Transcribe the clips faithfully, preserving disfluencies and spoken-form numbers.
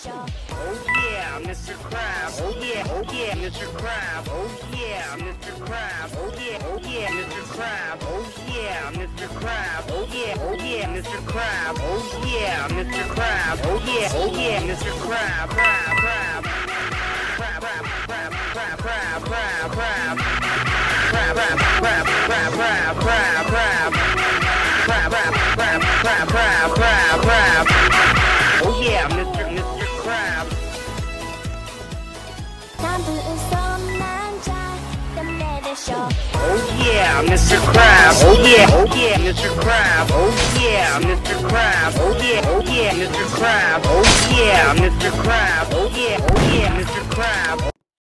Oh yeah, mister Krabs. Oh yeah, oh yeah, mister Krabs. Oh yeah, mister Krabs. Oh yeah, oh yeah, mister Krabs. Oh yeah, mister Krabs. Oh yeah, oh yeah, mister Krabs. Oh yeah, mister Krabs. Oh yeah, oh yeah, mister Krabs. Krab, Krab. Krab, Krab, Krab, Krab, Krab, Krab, Krab. Krab, Krab, Krab, Krab, Krab, Krab, Krab. Krab, Krab, Krab, Krab, Krab, Krab, Krab. Oh yeah, mister mister Krabs. Oh yeah, mister Krabs. Oh yeah, oh yeah, mister Krabs. Oh yeah, mister Krabs. Oh yeah, oh yeah, mister Krabs. Oh yeah, mister Krabs. Oh yeah, oh yeah, mister Krabs.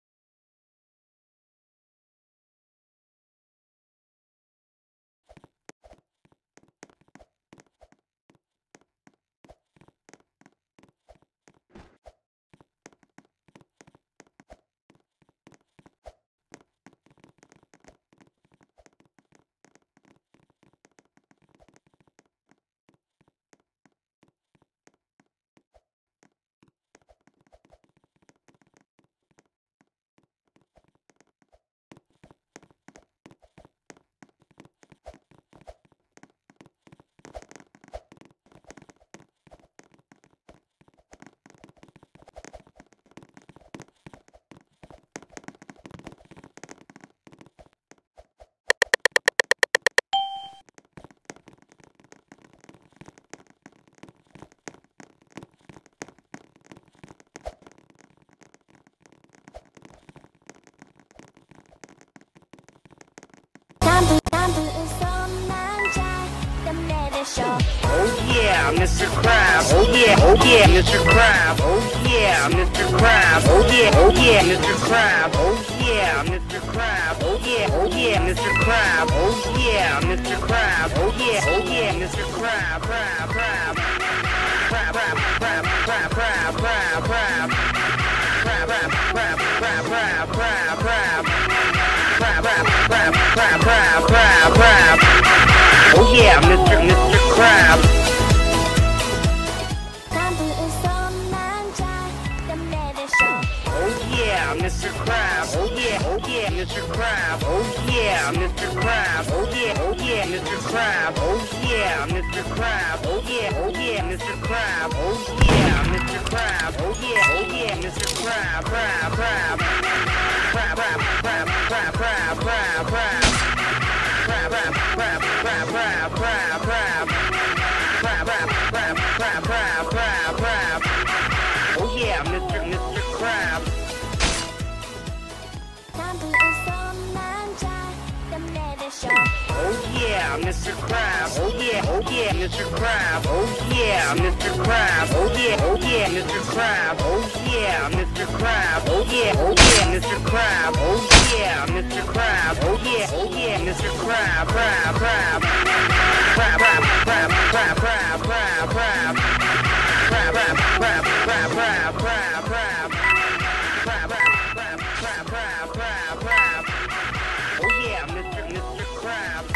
Oh yeah, mister Krabs. Oh yeah, oh yeah, mister Krabs. Oh yeah, mister Krabs. Oh yeah, oh yeah, mister Krabs. Oh yeah, mister Krabs. Oh yeah, oh yeah, mister Krabs. Oh yeah, mister Krabs. Oh yeah, oh yeah, mister Krabs. Krab, Krab. Krab, Krab, Krab, Krab, Krab, Krab, Krab. Krab, Krab, Krab, Krab, Krab, Krab, Krab. Krab, Krab, Krab, Krab, Krab, Krab, Krab. Oh yeah, mister mister Krabs. Oh yeah, mister Krabs. Oh yeah, oh yeah, mister Krabs. Oh yeah, mister Krabs. Oh yeah, oh yeah, mister Krabs. Oh yeah, mister Krabs. Oh yeah, oh yeah, mister Krabs. Oh yeah, mister Krabs. Oh yeah, oh yeah, mister Krabs. Krab, Krab. Krab, Krab, Krab, Krab, Krab, Krab, Krab. Krab, Krab, Krab, Krab, Krab, Krab, Krab. Krab, Krab, Krab, Krab, Krab, Krab, Krab. Oh yeah, mister mister Krabs. Oh yeah, mister Krabs. Oh yeah, oh yeah, mister Krabs. Oh yeah, mister Krabs. Oh yeah, oh yeah, mister Krabs. Oh yeah, mister Krabs. Oh yeah, oh yeah, mister Krabs. Oh yeah, mister Krabs. Oh yeah, oh yeah, mister Krabs. Krab, Krab. Krab, Krab, Krab, Krab, Krab, Krab, Krab. Krab, Krab, Krab, Krab, Krab, Krab, Krab. Krab, Krab, Krab, Krab, Krab, Krab, Krab. Oh yeah, mister mister Krabs.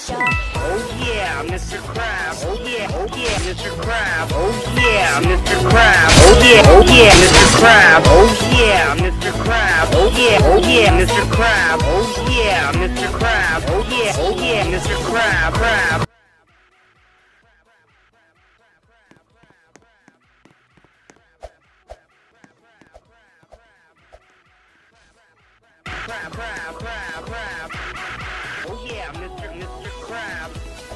Oh yeah, Mister Crab. Oh yeah, oh yeah, Mister Crab. Oh yeah, Mister Crab. Oh yeah, oh yeah, Mister Crab. Oh yeah, Mister Crab. Oh yeah, oh yeah, Mister Crab. Oh yeah, Mister Crab. Oh yeah, oh yeah, Mister Crab. Crab. Crab, crab, crab, crab. Oh yeah, Mister Mister Crab.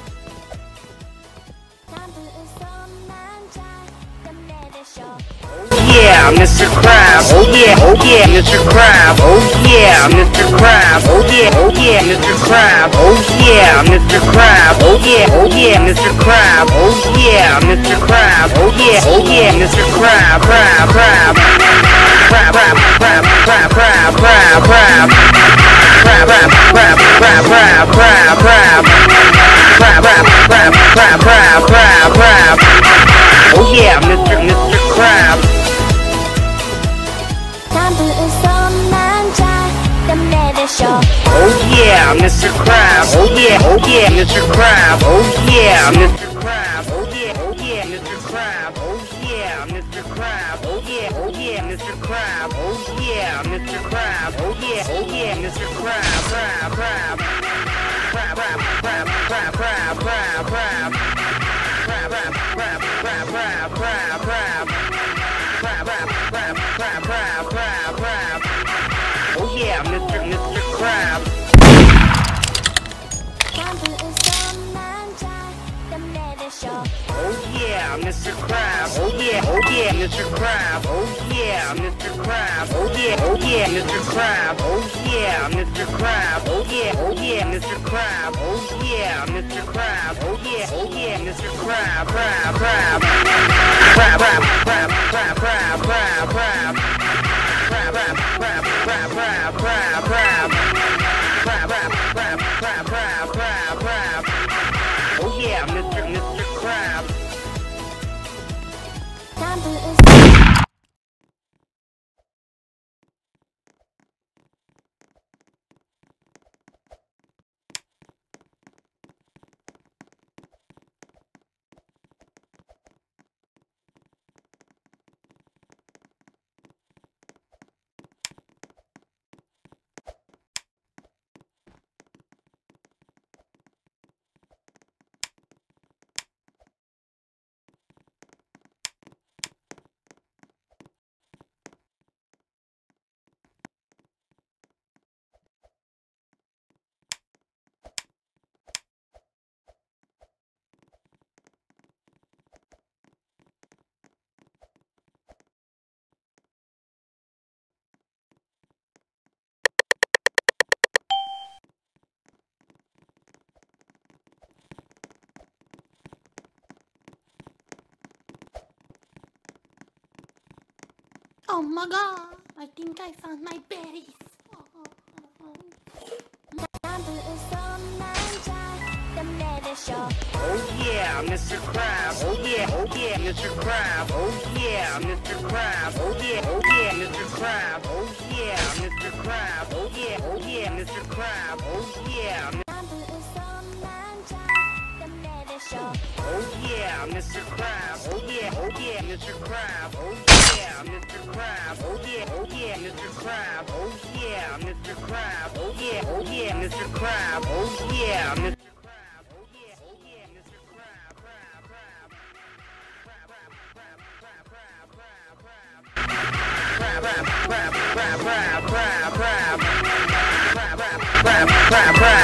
Oh yeah, Mister Crab. Oh yeah, oh yeah, Mister Crab. Oh yeah, Mister Crab. Oh yeah, oh yeah, Mister Crab. Oh yeah, Mister Crab. Oh yeah, oh yeah, Mister Crab. Oh yeah, Mister Crab. Oh yeah, oh yeah, Mister Crab. Crab, crab. Crab, crab, crab, crab, crab, crab, crab. Crab, crab, crab, crab, crab, crab, crab. Crab, crab, crab, crab, crab, crab, crab. Oh yeah, Mister Mister Crab. Oh yeah, Mister Crab. Oh yeah, oh yeah, Mister Crab. Oh yeah, Mister Crab. Oh yeah, oh yeah, Mister Crab. Oh yeah, Mister Crab. Oh yeah, oh yeah, Mister Crab. Oh yeah, Mister Crab. Oh yeah, oh yeah, Mister Crab. Crab, crab. Crab, crab, crab, crab, crab, crab, crab. Crab, crab, crab, crab, crab, crab, crab. Crab, crab, crab, crab, crab, crab, crab. Oh yeah, Mister Mister Crab. Oh yeah, Mister Crab. Oh yeah, oh yeah, Mister Crab. Oh yeah, Mister Crab. Oh yeah, oh yeah, Mister Crab. Oh yeah, Mister Crab. Oh yeah, oh yeah, Mister Crab. Oh yeah, Mister Crab. Oh yeah, oh yeah, Mister Crab. Crab, crab. Crab, crab, crab, crab, crab, crab, crab. Crab, crab, crab, crab, crab, crab, crab. Crab, crab, crab, crab, crab, crab, crab. Oh yeah, Mister Mister Crab. Oh my god, I think I found my berries. Oh, oh, oh, Oh yeah, Mister Crab. Oh yeah, oh yeah, Mister Crab. Oh yeah, Mister Crab. Oh yeah, oh yeah, Mister Crab. Oh yeah, Mister Crab. Oh yeah, oh yeah, Mister Crab. Oh yeah. Oh yeah, Mister Crab. Oh yeah, oh yeah, Mister Crab. Oh yeah, Mister Crab. Oh yeah, oh yeah, Mister Crab. Oh yeah, Mister Crab. Oh yeah, oh yeah, Mister Crab. Oh yeah, Mister Crab. Oh yeah, oh yeah, Mister Crab. Crab, crab. Crab, crab, crab, crab, crab, crab. Crab, crab, crab, crab, crab, crab, crab. Crab, crab, crab, crab, crab.